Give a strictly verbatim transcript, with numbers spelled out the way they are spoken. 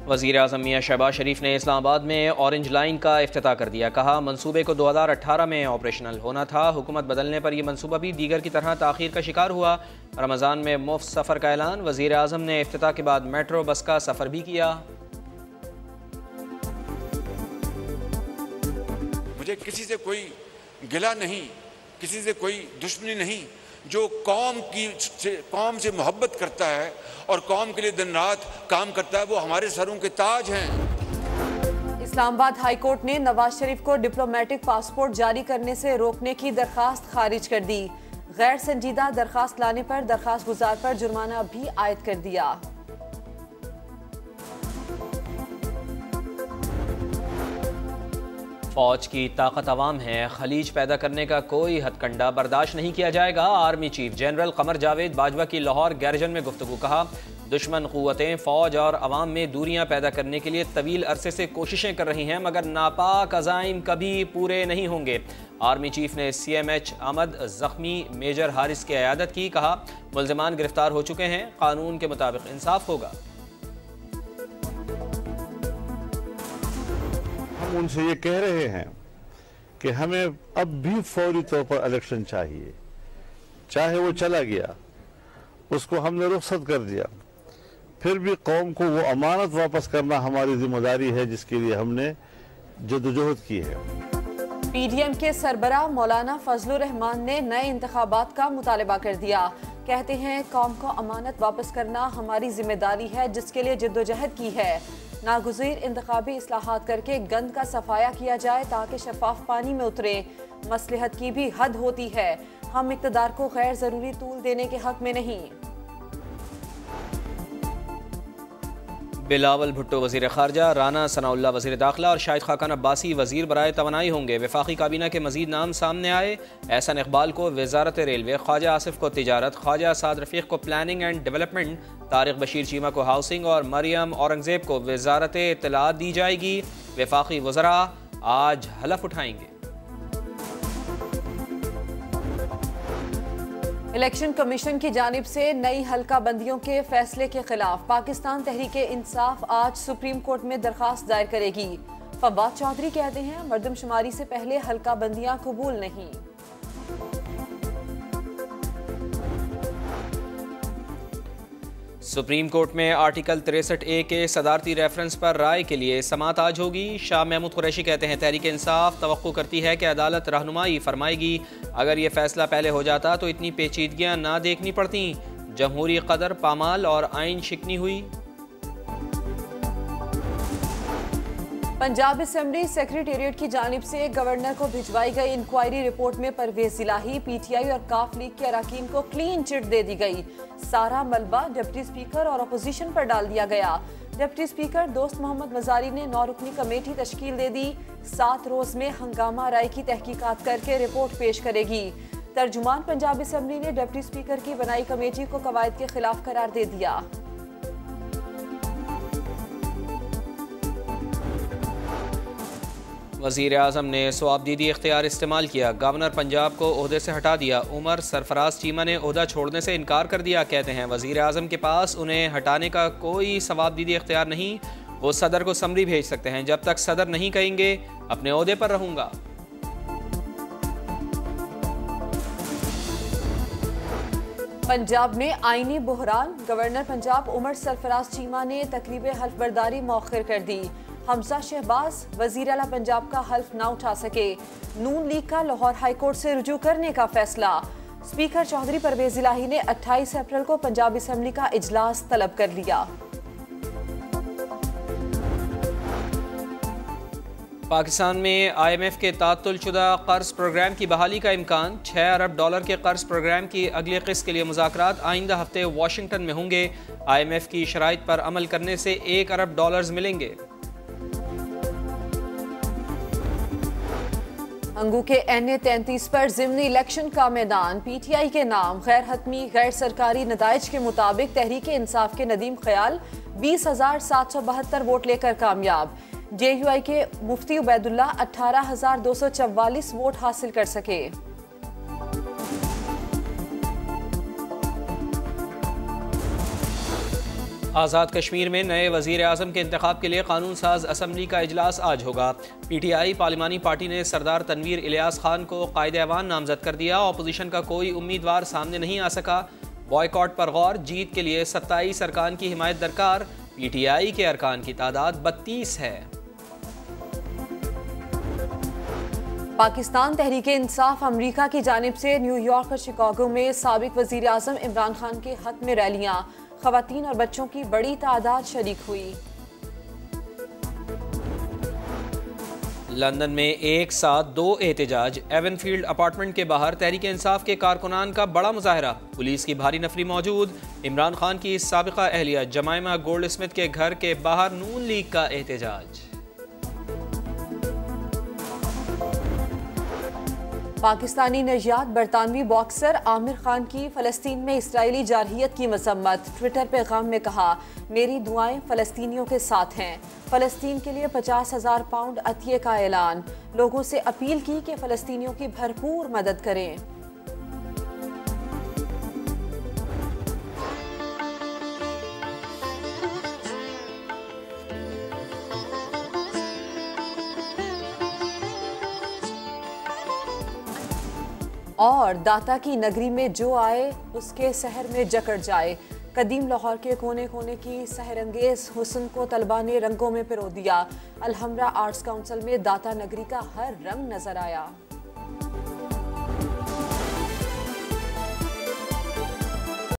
वज़ीर आज़म मियां शहबाज शरीफ ने इस्लामाबाद में ऑरेंज लाइन का इफ्तिताह कर दिया। कहा, मंसूबे को दो हज़ार अठारह में ऑपरेशनल होना था। हुकूमत बदलने पर यह मंसूबा भी दीगर की तरह ताख़ीर का शिकार हुआ। रमज़ान में मुफ्त सफ़र का ऐलान। वज़ीर आज़म ने इफ्तिताह के बाद मेट्रो बस का सफ़र भी किया। मुझे किसी से कोई गिला नहीं, किसी से कोई दुश्मनी नहीं। जो कौम की से, कौम से मोहब्बत करता है और कौम के लिए दिन रात काम करता है, वो हमारे सरों के ताज हैं। इस्लामाबाद हाई कोर्ट ने नवाज शरीफ को डिप्लोमेटिक पासपोर्ट जारी करने से रोकने की दरखास्त खारिज कर दी। गैर संजीदा दरखास्त लाने पर दरखास्त गुजार पर जुर्माना भी आयद कर दिया। फौज की ताकत अवाम है, खलीज पैदा करने का कोई हथकंडा बर्दाश्त नहीं किया जाएगा। Army chief general Qamar Javed Bajwa की लाहौर गैरजन में गुफ्तगू। कहा, दुश्मन क़ुव्वतें फ़ौज और अवाम में दूरियां पैदा करने के लिए तवील अरसे से कोशिशें कर रही हैं, मगर नापाक अज़ाइम कभी पूरे नहीं होंगे। आर्मी चीफ ने सी एम एच आमद ज़ख्मी मेजर हारिस की अयादत की। कहा, मुल्ज़िमान गिरफ्तार हो चुके हैं, कानून के मुताबिक इंसाफ होगा। हम उनसे ये कह रहे हैं कि हमें अब भी फौरी तौर पर इलेक्शन चाहिए। चाहे वो चला गया, उसको हमने रुख्सत कर दिया, फिर भी कौम को वो अमानत वापस करना हमारी जिम्मेदारी है, जिसके लिए हमने जद्दोजहद की है। पी डी एम के सरबराह मौलाना फजलुर रहमान ने नए इंतखाबात का मुतालबा कर दिया। कहते हैं, कौम को अमानत वापस करना हमारी जिम्मेदारी है, जिसके लिए जद्दोजहद की है। नागुज़ीर इंतखाबी इस्लाहात करके गंद का सफाया किया जाए ताकि शफाफ पानी में उतरे। मसलहत की भी हद होती है। हम इक़्तिदार को गैर ज़रूरी तूल देने के हक में नहीं। बिलावल भुट्टो वज़ीर ख़ारजा, राना सनाउल्लाह वज़ीर दाखिला और शाहिद खाकान अब्बासी वज़ीर बराए तवानाई होंगे। वफाकी काबीना के मज़ीद नाम सामने आए। एहसन इकबाल को वज़ारत रेलवे, ख्वाजा आसिफ को तिजारत, ख्वाजा साद रफ़ीक को planning and development, Tariq Bashir Cheema को हाउसिंग और मरियम औरंगज़ेब को वज़ारत इत्तलात दी जाएगी। वफाकी वज़रा आज हलफ उठाएंगे। इलेक्शन कमीशन की जानिब से नई हल्का बंदियों के फैसले के खिलाफ पाकिस्तान तहरीक इंसाफ आज सुप्रीम कोर्ट में दरखास्त दायर करेगी। फवाद चौधरी कहते हैं, मर्दमशुमारी से पहले हल्का बंदियां कबूल नहीं। सुप्रीम कोर्ट में आर्टिकल तिरसठ ए के सदारती रेफरेंस पर राय के लिए समात आज होगी। शाह महमूद कुरैशी कहते हैं, तहरीक इंसाफ तवक्को करती है कि अदालत रहनुमाई फरमाएगी। अगर ये फैसला पहले हो जाता तो इतनी पेचीदगियां ना देखनी पड़ती। जमहूरी कदर पामाल और आइन शिकनी हुई। पंजाब असम्बली सेक्रेटेरिएट की जानिब से गवर्नर को भिजवाई गई इंक्वायरी रिपोर्ट में Pervaiz Elahi, P T I और काफ लीग के अरकान को क्लीन चिट दे दी गई। सारा मलबा डिप्टी स्पीकर और अपोजिशन पर डाल दिया गया। डिप्टी स्पीकर दोस्त मोहम्मद मजारी ने नौ रुकनी कमेटी तश्कील दे दी। सात रोज में हंगामा राय की तहकीकात करके रिपोर्ट पेश करेगी। तर्जुमान पंजाब असम्बली ने डिप्टी स्पीकर की बनाई कमेटी को कवायद के खिलाफ करार दे दिया। वज़ीर आज़म ने सवाबदीदी इख्तियार इस्तेमाल किया। गवर्नर पंजाब को ओहदे से हटा दिया। उमर सरफराज चीमा ने ओहदा छोड़ने से इनकार कर दिया। कहते हैं, वज़ीर आज़म के पास उन्हें हटाने का कोई सवाबदीदी इख्तियार नहीं। वो सदर को समरी भेज सकते हैं। जब तक सदर नहीं कहेंगे अपने ओहदे पर रहूंगा। पंजाब में आईनी बहरान, गवर्नर पंजाब उमर सरफराज चीमा ने तकरीब हल्फ बर्दारी मौखिर कर दी। हमजा शहबाज वजीर आला पंजाब का हल्फ ना उठा सके। नून लीग का लाहौर हाई कोर्ट से रुजू करने का फैसला। स्पीकर चौधरी परवेज इलाही ने अट्ठाईस अप्रैल को पंजाब असम्बली का इजलास तलब कर लिया। पाकिस्तान में आई एम एफ के तातुलशुदा कर्ज प्रोग्राम की बहाली का इम्कान। छः अरब डॉलर के कर्ज प्रोग्राम की अगली किस्त के लिए मुज़ाकरात आइंदा हफ्ते वाशिंगटन में होंगे। आई एम एफ की शराइत पर अमल करने से एक अरब डॉलर्स मिलेंगे। अंगू के एन ए तैंतीस पर ज़िमनी इलेक्शन का मैदान। पी टी आई के नाम गैर हतमी गैर सरकारी नताइज के मुताबिक तहरीक इंसाफ के नदीम ख्याल बीस हजार सात सौ बहत्तर वोट लेकर कामयाब। जे यू आई के मुफ्ती उबैदुल्ला अठारह हजार दो सौ चौवालीस वोट हासिल कर सके। आज़ाद कश्मीर में नए वज़ीर आज़म के इंतखाब के लिए कानून साज असम्बली का इजलास आज होगा। पी टी आई पार्लिमानी पार्टी ने सरदार तनवीर इलियास खान को कायदे ऐवान नामजद कर दिया। अपोजिशन का कोई उम्मीदवार सामने नहीं आ सका। बॉयकॉट पर गौर, जीत के लिए सत्ताईस अरकान की हिमायत दरकार। पी टी आई के अरकान की तादाद बत्तीस है। पाकिस्तान तहरीके इंसाफ अमरीका की जानिब से न्यूयॉर्क और शिकागो में साबिक वज़ीर आज़म इमरान खान के हक में रैलियां, ख़वातीन और बच्चों की बड़ी तादाद शरीक हुई। लंदन में एक साथ दो एहतजाज, एवनफील्ड अपार्टमेंट के बाहर तहरीके इंसाफ के कारकुनान का बड़ा मुजाहरा, पुलिस की भारी नफरी मौजूद। इमरान खान की साबिका अहलिया जमाइमा गोल्ड स्मिथ के घर के बाहर नून लीग का एहतजाज। पाकिस्तानी नजियात बरतानवी बॉक्सर आमिर खान की फ़लस्तीन में इसराइली जारहियत की मजम्मत, ट्विटर पैगाम में कहा, मेरी दुआएं फ़लस्तीनियों के साथ हैं। फ़लस्तीन के लिए पचास हज़ार पाउंड अतिये का ऐलान, लोगों से अपील की कि फ़लस्तीनियों की भरपूर मदद करें। और दाता की नगरी में जो आए उसके शहर में जकड़ जाए। कदीम लाहौर के कोने कोने की सहरंगेज हुस्न को तलबा ने रंगों में पिरो दिया। अलहमरा आर्ट्स काउंसिल में दाता नगरी का हर रंग नजर आया।